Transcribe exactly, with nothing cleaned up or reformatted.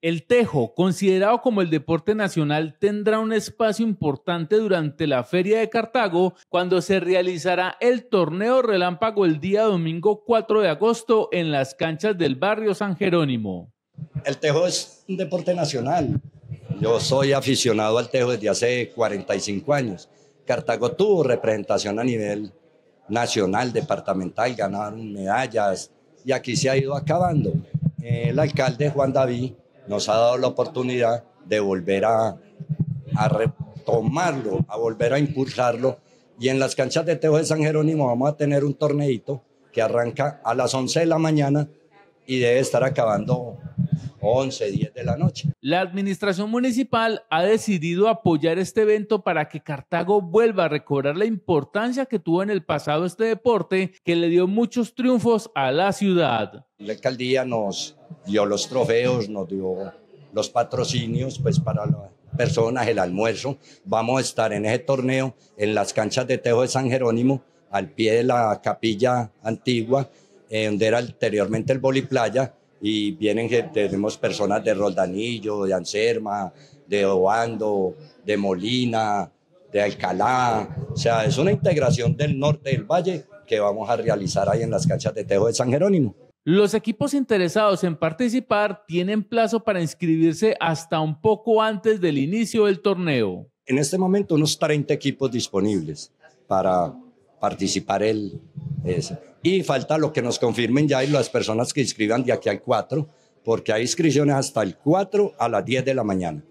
El tejo, considerado como el deporte nacional, tendrá un espacio importante durante la Feria de Cartago, cuando se realizará el torneo relámpago el día domingo cuatro de agosto en las canchas del barrio San Jerónimo. El tejo es un deporte nacional. Yo soy aficionado al tejo desde hace cuarenta y cinco años. Cartago tuvo representación a nivel nacional, departamental, ganaron medallas y aquí se ha ido acabando. El alcalde Juan David nos ha dado la oportunidad de volver a, a retomarlo, a volver a impulsarlo, y en las canchas de tejo de San Jerónimo vamos a tener un torneito que arranca a las once de la mañana y debe estar acabando once, diez de la noche. La administración municipal ha decidido apoyar este evento para que Cartago vuelva a recobrar la importancia que tuvo en el pasado este deporte, que le dio muchos triunfos a la ciudad. La alcaldía nos dio los trofeos, nos dio los patrocinios pues para las personas, el almuerzo. Vamos a estar en ese torneo en las canchas de tejo de San Jerónimo, al pie de la capilla antigua, eh, donde era anteriormente el voliplaya. Y vienen, tenemos personas de Roldanillo, de Anserma, de Obando, de Molina, de Alcalá. O sea, es una integración del norte del valle que vamos a realizar ahí en las canchas de tejo de San Jerónimo. Los equipos interesados en participar tienen plazo para inscribirse hasta un poco antes del inicio del torneo. En este momento unos treinta equipos disponibles para participar el ese. Y falta lo que nos confirmen ya y las personas que inscriban de aquí al cuatro, porque hay inscripciones hasta el cuatro a las diez de la mañana.